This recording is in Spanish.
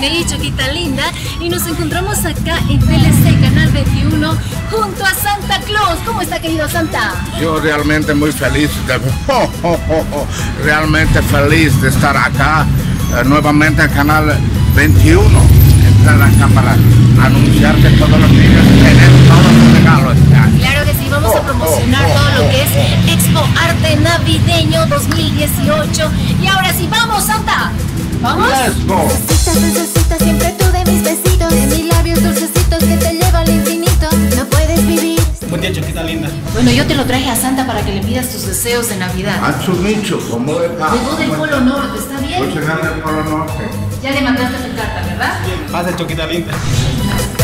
Disney, Choquita linda, y nos encontramos acá en TLC Canal 21 junto a Santa Claus. ¿Cómo está, querido Santa? Yo realmente muy feliz, realmente feliz de estar acá nuevamente en Canal 21. Entrar acá para anunciar que todos los niños tienen todos los regalos. Claro que sí, vamos a promocionar todo lo que es Expo Arte Navideño 2018. Y ahora sí, ¡vamos, Santa! ¡Vamos! Let's go. Necesitas siempre tú de mis besitos, de mis labios dulcecitos que te lleva al infinito. No puedes vivir. Buen día, Choquita linda. Bueno, yo te lo traje a Santa para que le pidas tus deseos de Navidad. A su nicho, como de acá. Llegó del Polo Norte, ¿está bien? Pues llegar del Polo Norte. Ya le mandaste tu carta, ¿verdad? Pase, Choquita linda.